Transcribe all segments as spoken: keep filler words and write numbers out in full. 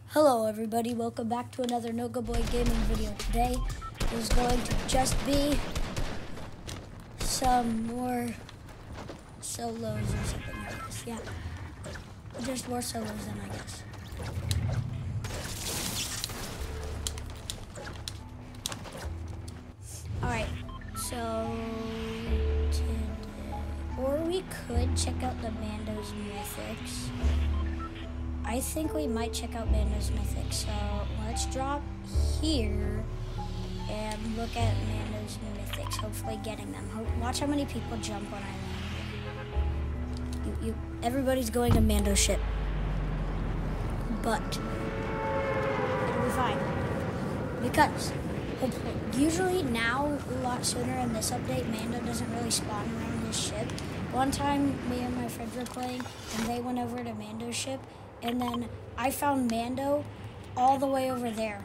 Hello everybody, welcome back to another Noga Boy gaming video. Today is going to just be some more solos or something, I guess. Yeah, just more solos than I guess. Alright, so today, or we could check out the Mando's Mythics. I think we might check out Mando's Mythic, so let's drop here and look at Mando's Mythics, hopefully getting them. Ho watch how many people jump when I land. You, you, everybody's going to Mando's ship, but it'll be fine, because hopefully, usually now, a lot sooner in this update, Mando doesn't really spawn around his ship. One time, me and my friends were playing, and they went over to Mando's ship, and then I found Mando all the way over there.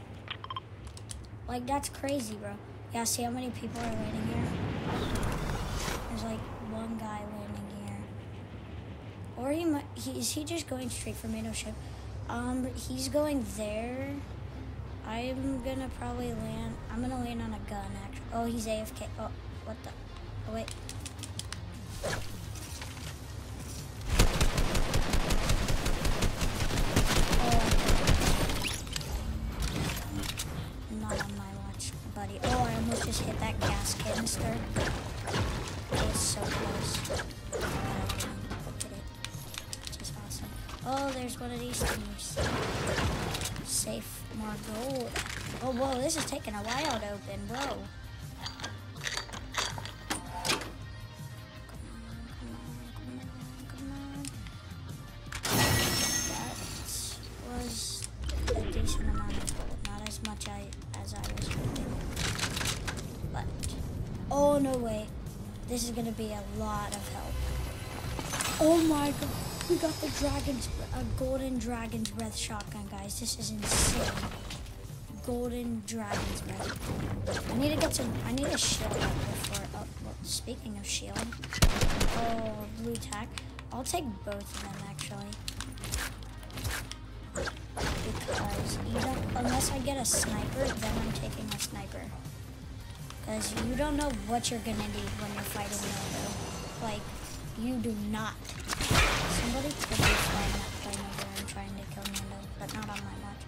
Like, that's crazy, bro. Yeah, see how many people are landing here? There's like one guy landing here. Or he might, he, is he just going straight for Mando's ship? Um, he's going there. I'm gonna probably land, I'm gonna land on a gun, actually. Oh, he's A F K. Oh, what the, oh wait. Buddy. Oh, I almost just hit that gas canister. It was so close. But I did it. Which is awesome. Oh, there's one of these things. Safe, more gold. Oh, whoa, this is taking a while to open, bro. That was a decent amount of gold. Not as much I, as I was hoping. But, oh no way, this is gonna be a lot of help. Oh my god, we got the dragon's, a golden dragon's breath shotgun, guys. This is insane. Golden dragon's breath. I need to get some, I need a shield up before, oh, well, speaking of shield. Oh, blue tack. I'll take both of them, actually. Because you don't, unless I get a sniper, then I'm taking a sniper. Because you don't know what you're gonna need when you're fighting Mando. Like, you do not. Somebody could be flying that plane over and trying to kill Mando, but not on my watch.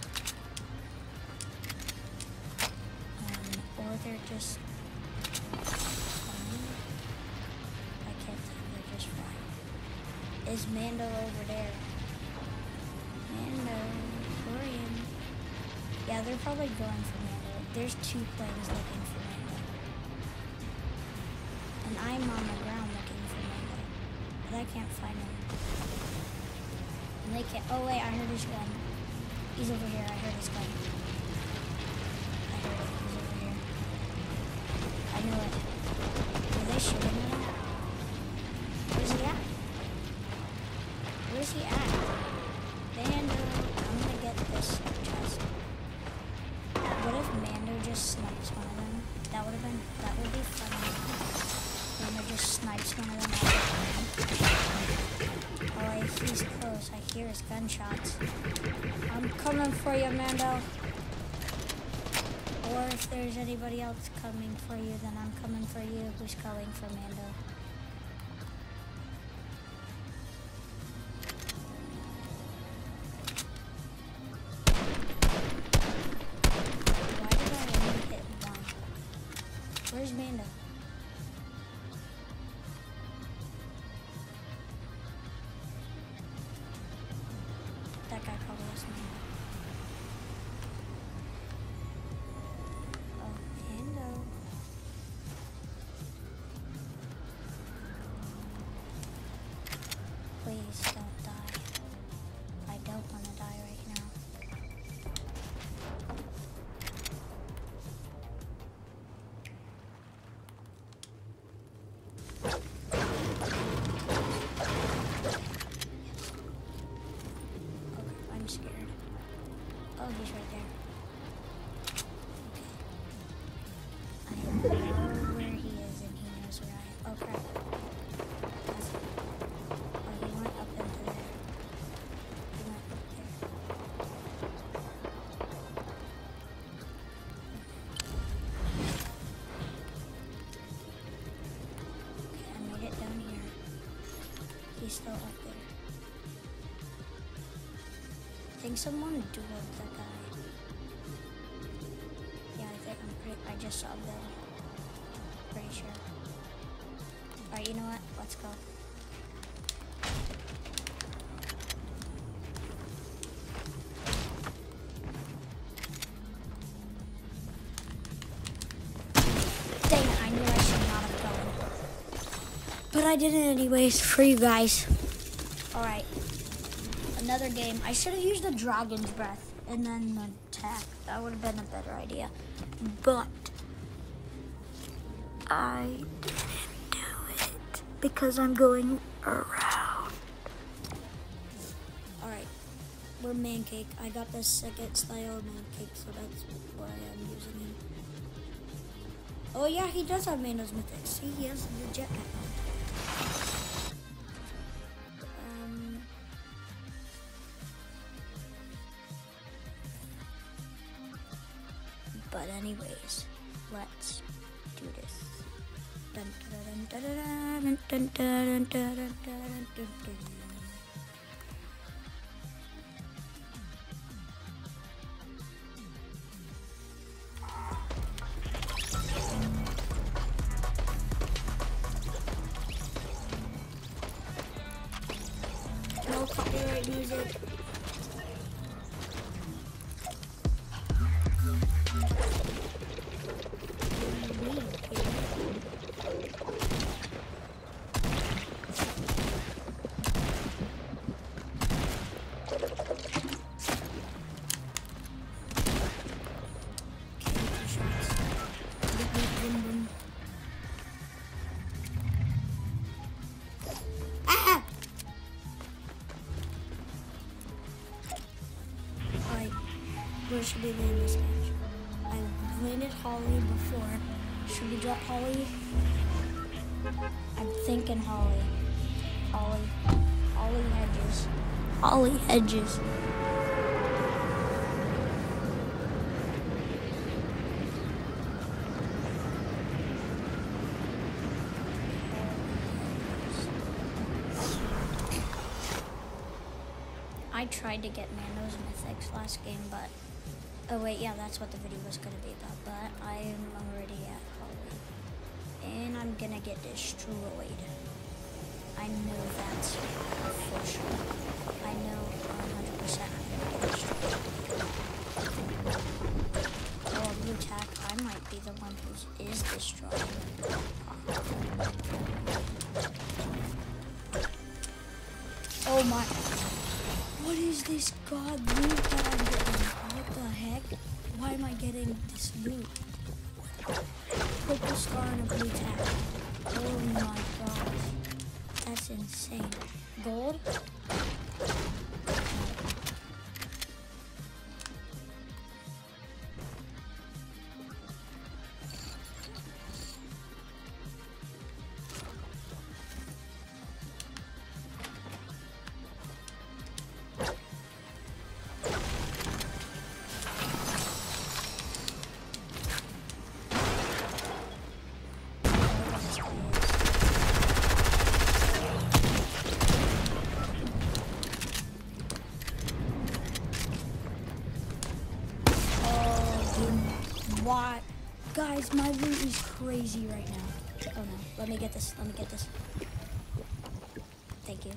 Um, or they're just flying. I can't tell, they're just flying. Is Mando over there? Mando, Korean. Yeah, they're probably going for Mando. There's two planes looking for Mando. And I'm on the ground looking for Mando. But I can't find him. And they can't, oh wait, I heard his gun. He's over here, I heard his gun. I heard it, he's over here. I knew it. Are they shooting at him? Where's he at? Where's he at? Mando, I'm gonna get this chest. What if Mando just snipes one of them? That would have been, that would be funny. Mando just snipes one of them all the time. Oh, I, he's close. I hear his gunshots. I'm coming for you, Mando. Or if there's anybody else coming for you, then I'm coming for you. Who's calling for Mando? Where's Mando? That guy probably was Mando. Oh, Mando. Please don't die. I don't want to die right now. Oh, he's right there. Okay. I know where he is and he knows where I am. Oh crap. That's, oh, he went up into there. He went up there. think someone dueled that guy. Yeah, I think I'm pretty, I just saw Bill. Pretty sure. Alright, you know what? Let's go. Dang it, I knew I should not have gone. But I did it anyways for you guys. Alright. Another game. I should have used the dragon's breath and then the attack. That would have been a better idea. But I didn't do it because I'm going around. Alright. We're Mancake. I got the second style Mancake, so that's why I'm using him. Oh yeah, he does have Mando's Mythic. See, he has the jetpack on. Um, but anyways, let's do this. Dun, dun, dun, dun, dun, dun, dun, dun, dun, dun, dun, dun. No copyright music. Where should we land this match? I've landed Holly before. Should we drop Holly? I'm thinking Holly. Holly. Holly Hedges. Holly Hedges. I tried to get Mando's Mythics last game, but oh wait, yeah, that's what the video was gonna be about. But I am already at Holly, and I'm gonna get destroyed. I know that's for sure. I know one hundred percent I'm gonna get destroyed. Oh, blue tack, I might be the one who is destroyed. Oh my. What is this god loot that I'm getting? What the heck? Why am I getting this loot? Purple scar and a blue tag. Oh my gosh. That's insane. Gold? Why? Guys, my loot is crazy right now. Oh no, let me get this, let me get this. Thank you.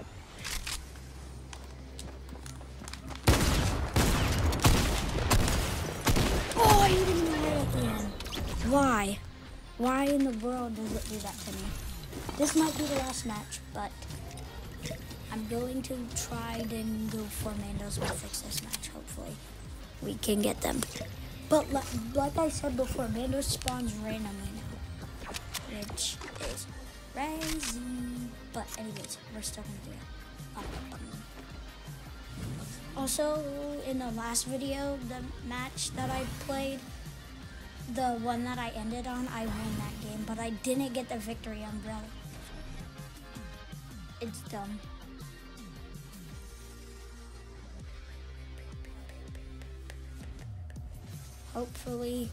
Oh, I hit him right at the end. Why? Why in the world does it do that to me? This might be the last match, but I'm going to try to go for Mando's Mythics this match, hopefully. We can get them. But like, like I said before, Mando spawns randomly now, which is crazy. But anyways, we're still gonna do it. Um, also, in the last video, the match that I played, the one that I ended on, I won that game, but I didn't get the victory umbrella. It's dumb. Hopefully,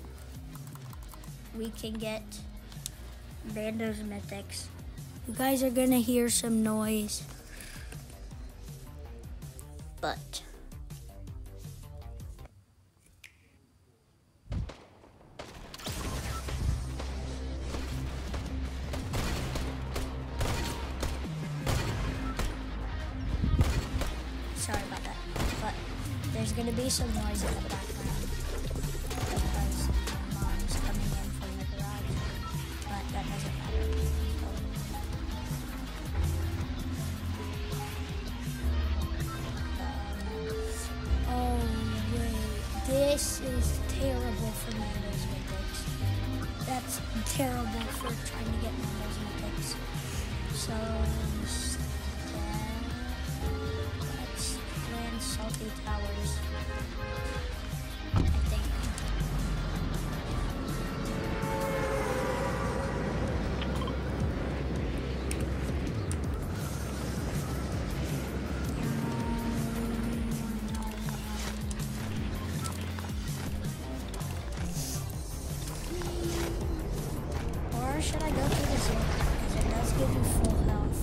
we can get Mando's Mythics. You guys are gonna hear some noise, but there's gonna be some noise in the background because my mom's coming in from the garage, but that doesn't matter. Um, oh wait, this is terrible for Mando's Mythics. That's terrible for trying to get Mando's Mythics. So instead, let's land Salty Towers. I think. Or should I go through the zero? Because it does give you full health.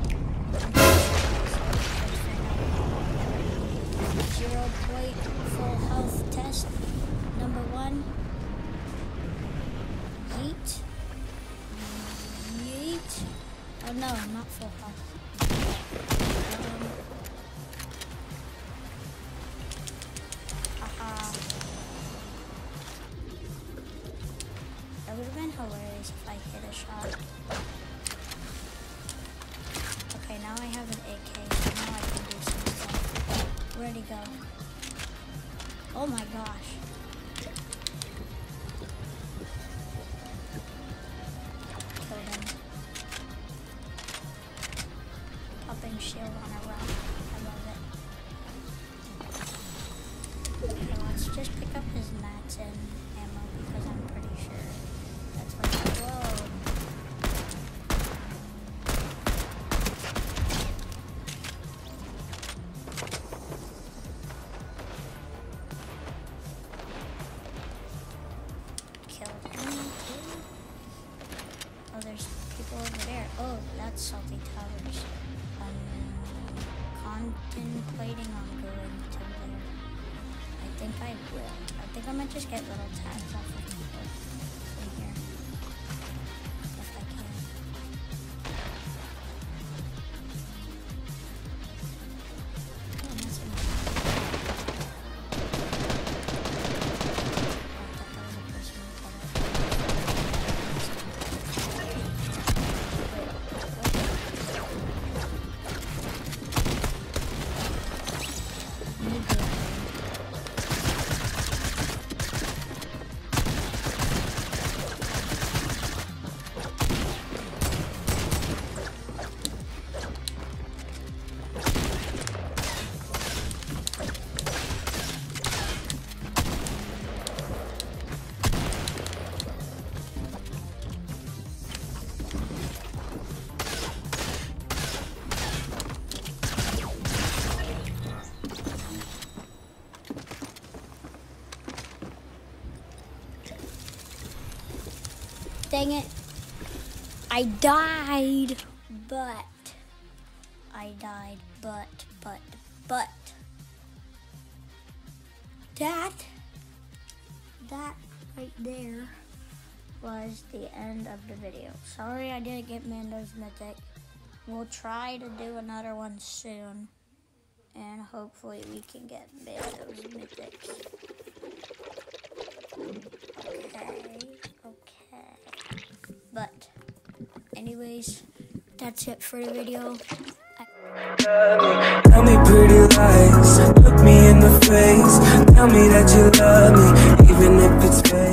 Zero point full health test. Number one. Yeet. Yeet. Oh no, not full health. Um, haha. That would have been hilarious if I hit a shot. Okay, now I have an A K, so now I can do some stuff. Where'd he go? Oh my gosh. Killed him. Popping shield on a rock. I love it. Okay, let's just pick up his mats and ammo because I'm pretty sure that's what he whoa. Oh, there's people over there. Oh, that's Salty Towers. I'm contemplating on going to there. I think I will. I think I might just get little tags off of people in here. If I can. Oh, that's enough. Dang it. I died, but I died, but, but, but that, that right there was the end of the video. Sorry I didn't get Mando's Mythic. We'll try to do another one soon, and hopefully we can get Mando's Mythic. Okay, okay. But, anyways, that's it for the video. Tell me pretty lies, look me in the face. Tell me that you love me, even if it's fake.